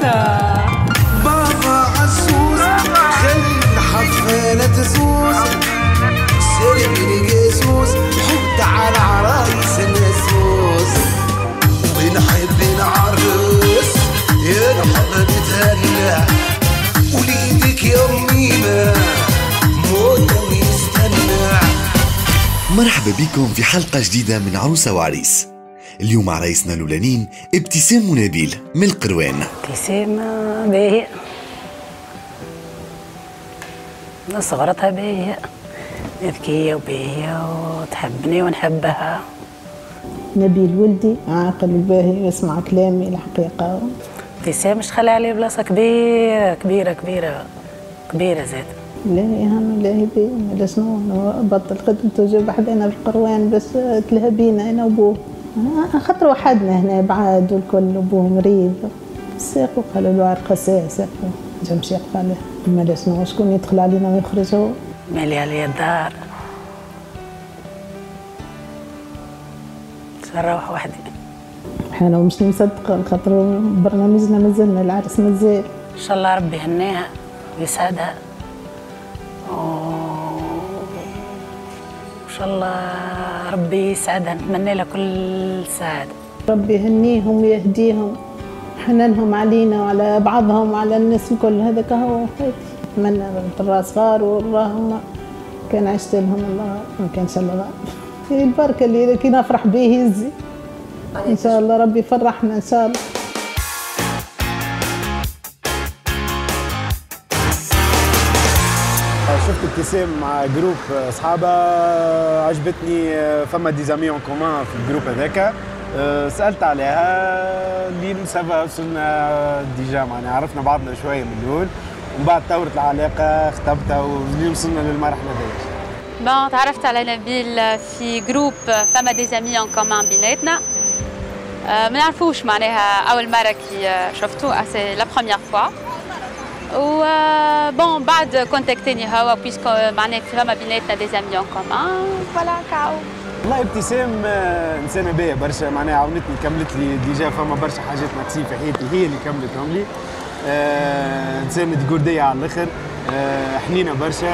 بابا عزوز خلي الحفالة تزوز سيري قاسوس حط على عرايس النسوس ونحب نعرس يا نحب نتهنى وليدك يا ميمة موت ويستنى. مرحبا بكم في حلقة جديدة من عروسة وعريس. اليوم عرايسنا الأولانيين ابتسام ونبيل من القروان. ابتسام باهية صغرتها باهية ذكية وباهية وتحبني ونحبها. نبيل ولدي عاقل وباهي ويسمع كلامي الحقيقة. ابتسام مش خلي عليه بلاصة كبيرة كبيرة كبيرة كبيرة زاد. لا يهم لا يبي ولا شنو بطل خدمته وجا حدانا بالقروان بس تلهى بينا انا وابوه. خاطر وحدنا هنا بعاد والكل ابوه مريض. ساقوا قالوا له عرقه ساقوا جا مشي قال ما شنو شكون يدخل علينا ويخرج هو. مالي عليا الدار نروح وحدي. انا مش مصدقه خاطر برنامجنا مازلنا العرس مازال. ان شاء الله ربي يهنيها ويسعدها ان شاء الله ربي يسعدها نتمنى لها كل سعاده. ربي يهنيهم ويهديهم حنانهم علينا وعلى بعضهم وعلى الناس الكل. هذاك هو نتمنى الراس صغار والله كان عشت لهم الله ما كانش الله البركه اللي كي نفرح به يزي ان شاء الله ربي يفرحنا ان شاء الله. شفت ابتسام مع جروب اصحابها عجبتني. فما دي زامي اون كومان في الجروب هذاك. سالت عليها لين سافا وصلنا ديجا معناها عرفنا بعضنا شويه من الاول ومن بعد طورت العلاقه خطبتها ولين وصلنا للمرحله هذيك. بون تعرفت على نبيل في جروب فما دي زامي اون كومان بيناتنا. ما نعرفوش معناها اول مره كي شفتو سي لا بروميير فوا. و بون بعد كونتاكتني هوا بيسكو معناها فما بيناتنا دي زامي اون كومان فوالا كاو. والله ابتسام انسانه باهيه برشا معناها عاونتني كملت لي ديجا فما برشا حاجات ناقصين في حياتي هي اللي كملتهم لي. انسانه ديكورديه على الاخر حنينه برشا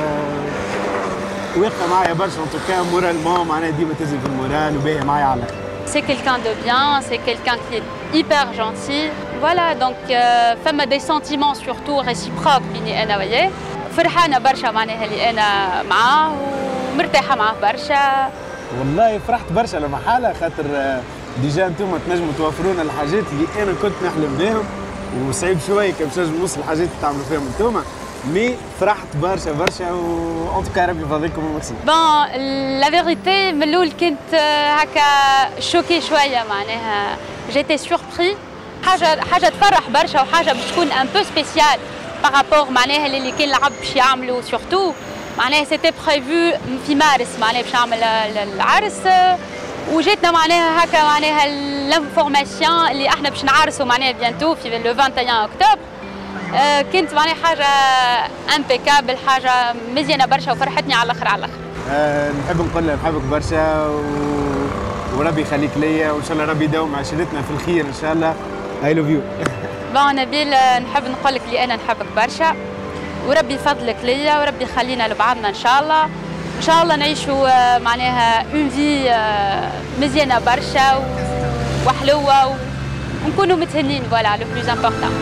واقفه معايا برشا ان توكا مورالمون معناها ديما تنزل في المورال وباهيه معايا على الاخر. C'est quelqu'un de bien, c'est quelqu'un qui est hyper gentil. Voilà, donc فما des sentiments surtout réciproques بيني أنا وياه. فرحانة برشا معناها اللي أنا معاه ومرتاحة معاه برشا. والله فرحت برشا لما حالة خاطر ديجا انتم تنجموا توفروا لنا الحاجات اللي أنا كنت نحلم بهم وصعيب شوية كي باش نجم نوصل الحاجات اللي تعملوا فيهم انتم. مي فرحت برشا برشا وان توكا ربي يفضلكم وميرسي. بون لا فيغيتي من الاول كنت هكا شوكي شويه معناها جيتي سوربري. حاجه تفرح برشا وحاجه باش تكون ان بو سبيسيال بارابور معناها اللي كان العب باش يعملوا سورتو معناها سيتي بريفو في مارس معناها باش نعمل العرس وجاتنا معناها هكا معناها لانفورماسيون اللي احنا باش نعرسوا معناها بيانتو في لو 21 اكتوبر. كنت معناها حاجه امبيكابل حاجه مزيانه برشا وفرحتني على الاخر على الاخر. نحب نقول لها نحبك برشا وربي يخليك ليا وان شاء الله ربي يداوم عشرتنا في الخير ان شاء الله. اي لوف يو. بون نبيل نحب نقول لك لي انا نحبك برشا وربي يفضلك ليا وربي يخلينا لبعضنا ان شاء الله. ان شاء الله نعيشوا معناها اون في مزيانه برشا وحلوه ونكونوا متهنين فوالا لو بلوز امبورطون.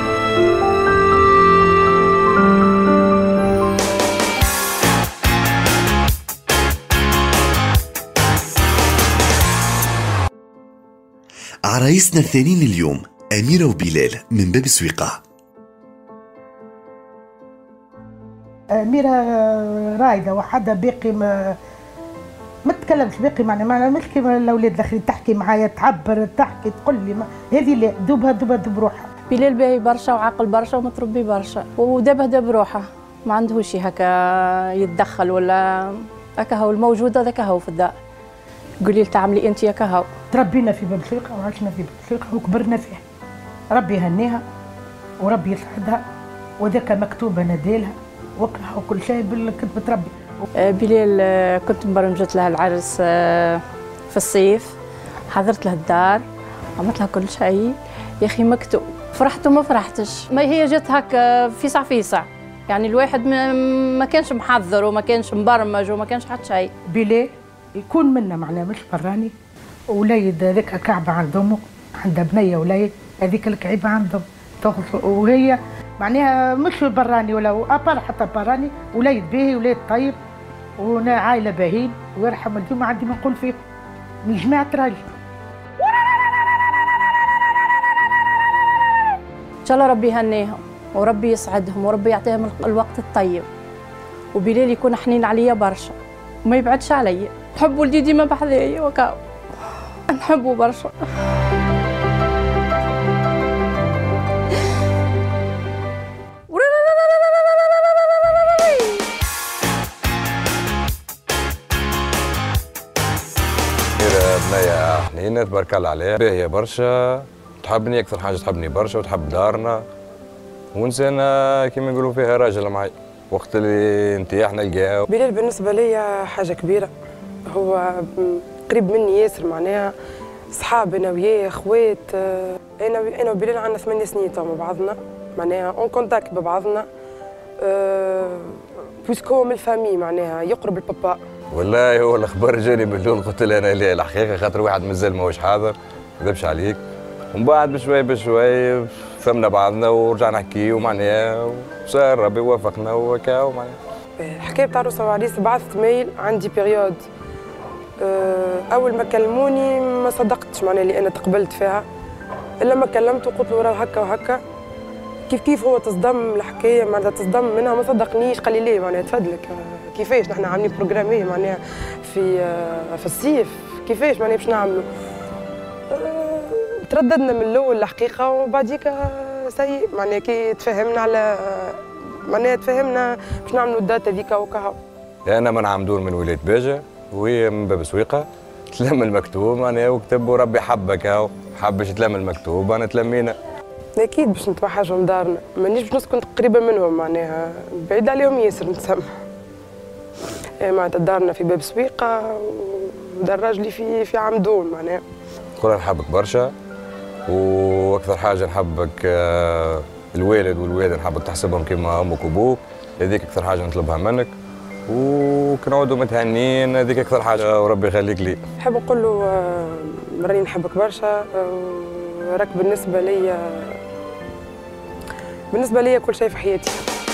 عرايسنا الثانيين اليوم أميرة وبلال من باب السويقة. أميرة رايدة وحدة باقي ما تتكلمش باقي معنا ما نعملش كيما الأولاد الآخرين تحكي معايا تعبر تحكي تقول لي هذه لا دوبها دوب روحها. بلال باهي برشا وعاقل برشا ومتربي برشا ودابه داب روحه ما عندهوش هكا يتدخل ولا هكا هو الموجود هذاك هو في الدار. قولي لي تعملي انت هكا هو. تربينا في باب السويقة وعشنا في باب السويقة وكبرنا فيه. ربي يهنيها وربي يسعدها وذاك مكتوب انا ديلها وكل شيء كنت بتربي. بلال كنت مبرمجت لها العرس في الصيف، حضرت لها الدار، عملت لها كل شيء. يا اخي مكتوب فرحت وما فرحتش، ما هي جت هكا فيسع فيسع، يعني الواحد ما كانش محضر وما كانش مبرمج وما كانش حتى شيء. بلي يكون منا معناها مش براني، وليد هذاك كعبه عند امه، عندها بنيه وليد، هذيك الكعيبه عندهم وهي معناها مش براني ولا ابار حتى براني، وليد باهي وليد طيب، وانا عائله باهين ويرحم اليوم ما عندي ما نقول فيهم من جماعه راجل. ان شاء الله ربي يهنيهم وربي يسعدهم وربي يعطيهم الوقت الطيب، وبلال يكون حنين عليا برشا وما يبعدش عليا. نحب ولدي ديما بحذايا وكاو، نحبه برشا. بنية حنينة تبارك الله عليها، باهية برشا، تحبني أكثر حاجة، تحبني برشا وتحب دارنا، وإنسانة كيما نقولوا فيها راجل معي وقت اللي نتياح نلقاه. بلال بالنسبة لي حاجة كبيرة، هو قريب مني ياسر، معناها صحاب أنا وياه خوات. أنا وبلال عندنا 8 سنين تو مع بعضنا، معناها اون كونتاكت ببعضنا، بويسكو هو من الفامي، معناها يقرب البابا. والله هو الاخبار جاني من الاول، قلت له انا لا الحقيقه خاطر واحد مازال ماهوش حاضر، ما نكذبش عليك. ومن بعد بشوي بشوي فهمنا بعضنا ورجعنا نحكيو معناها، وصار ربي وفقنا وكاو معناها. الحكايه بتاع عروسه وعريس، بعثت ميل عندي بيريود، اول ما كلموني ما صدقتش معناها اللي انا تقبلت فيها، الا ما كلمته قلت له راه هكا وهكا، كيف هو تصدم الحكايه معناتها تصدم منها، ما صدقنيش، قال لي ليه معناها تفضلك كيفاش نحن عاملين بروجراميه معناها في الصيف، كيفاش معناها باش نعملوا. ترددنا من الاول الحقيقه، وبعديك سيء معناها كي تفهمنا على معناها تفهمنا باش نعملوا الداتا ذيك وكهو. انا من عمدور من ولايه باجه وهي من باب سويقه، تلم المكتوب معناها وكتب وربي حبك هاو، حبش تلم المكتوب انا تلمينا. اكيد باش نتوحشهم دارنا، مانيش باش نسكن قريبه منهم، معناها بعيد عليهم ياسر نتسمى. معناتها دارنا في باب سويقه ودار راجلي في عمدون معناها. نقول نحبك برشا، واكثر حاجه نحبك الوالد والوالده نحبك تحسبهم كيما امك وابوك، هذيك اكثر حاجه نطلبها منك، وكنعودوا متهنين، هذيك اكثر حاجه وربي يخليك لي. نحب نقول له راني نحبك برشا، راك بالنسبه ليا كل شيء في حياتي.